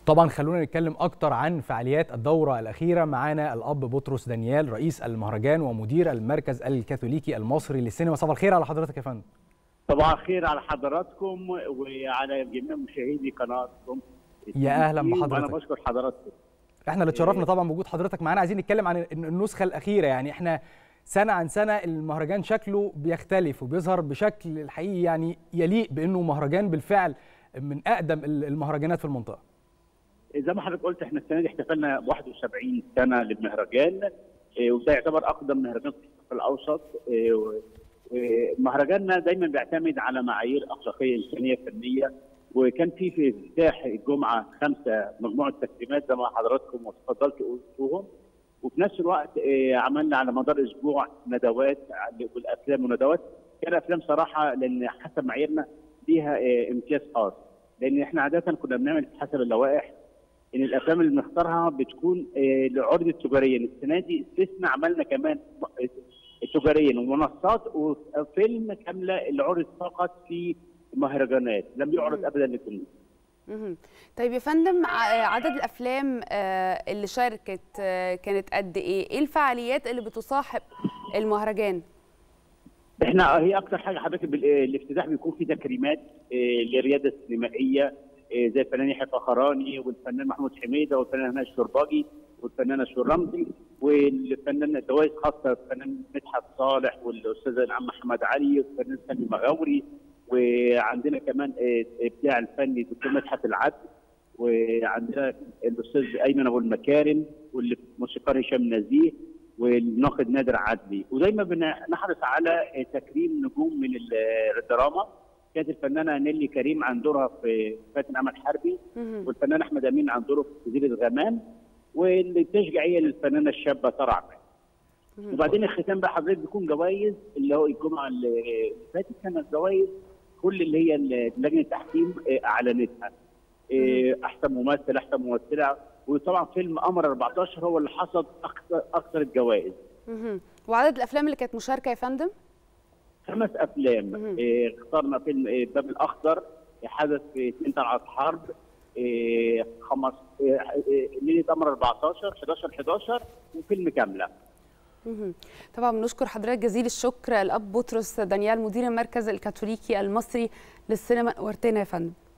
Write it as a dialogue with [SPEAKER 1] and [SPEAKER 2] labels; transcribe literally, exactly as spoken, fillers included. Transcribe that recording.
[SPEAKER 1] طبعا خلونا نتكلم اكتر عن فعاليات الدوره الاخيره. معانا الاب بطرس دانيال رئيس المهرجان ومدير المركز الكاثوليكي المصري للسينما. صباح الخير على حضرتك يا فندم.
[SPEAKER 2] صباح الخير على حضراتكم وعلى جميع مشاهدي قناتكم.
[SPEAKER 1] يا اهلا بحضرتك.
[SPEAKER 2] وانا بشكر حضراتكم.
[SPEAKER 1] احنا اللي اتشرفنا طبعا بوجود حضرتك معانا. عايزين نتكلم عن النسخه الاخيره، يعني احنا سنه عن سنه المهرجان شكله بيختلف وبيظهر بشكل الحقيقي يعني يليق بانه مهرجان بالفعل من اقدم المهرجانات في المنطقه.
[SPEAKER 2] زي ما حضرتك قلت احنا السنه دي احتفلنا واحد وسبعين سنه للمهرجان، وده يعتبر اقدم مهرجان في الشرق الاوسط. مهرجاننا دايما بيعتمد على معايير اخلاقيه انسانيه فنيه، وكان في في افتتاح الجمعه خمسه مجموعه تكريمات زي ما حضراتكم اتفضلتوا قلتوهم، وفي نفس الوقت عملنا على مدار اسبوع ندوات والافلام وندوات. كان افلام صراحه لان حسب معاييرنا ليها امتياز خاص، لان احنا عاده كنا بنعمل حسب اللوائح ان الافلام اللي بنختارها بتكون لعرض تجاريا. السنه دي استثناء عملنا كمان تجاريا ومنصات وفيلم كامله اللي عرض فقط في مهرجانات، لم يعرض ابدا للجمهور.
[SPEAKER 3] طيب يا فندم، عدد الافلام اللي شاركت كانت قد ايه؟ ايه الفعاليات اللي بتصاحب المهرجان؟
[SPEAKER 2] احنا هي اكتر حاجه حضرتك الافتتاح بيكون فيه تكريمات للرياده السينمائيه زي الفنان يحيى فخراني والفنان محمود حميده والفنان هنا الشرباجي والفنانه شور رمزي، والفنان جوائز خاصه الفنان مدحت صالح والاستاذ العم محمد علي والفنان سامي مغاوري، وعندنا كمان ابداع الفني دكتور مدحت العدل، وعندنا الاستاذ ايمن ابو المكارم والموسيقار هشام نزيه والناقد نادر عدلي. ودايما بنحرص على تكريم نجوم من الدراما. كانت الفنانه نيلي كريم عن دورها في فاتن امل حربي، والفنان احمد امين عن دوره في جزيره غمام، والتشجيعيه للفنانه الشابه ساره عماد. وبعدين الختام بقى حضرتك بيكون جوائز، اللي هو الجمعه اللي فاتت كانت جوائز كل اللي هي لجنه التحكيم اعلنتها. احسن ممثل، احسن ممثله، وطبعا فيلم قمر أربعتاشر هو اللي حصد اكثر اكثر الجوائز.
[SPEAKER 3] وعدد الافلام اللي كانت مشاركه يا فندم؟
[SPEAKER 2] خمس افلام. إيه اخترنا فيلم إيه الباب الاخضر، حدث في اتنين طلعت حرب، إيه خمس إيه ليله قمر أربعتاشر حداشر حداشر وفيلم كامله.
[SPEAKER 3] طبعا بنشكر حضرتك جزيل الشكر الاب بطرس دانيال مدير المركز الكاثوليكي المصري للسينما. نورتنا يا فندم.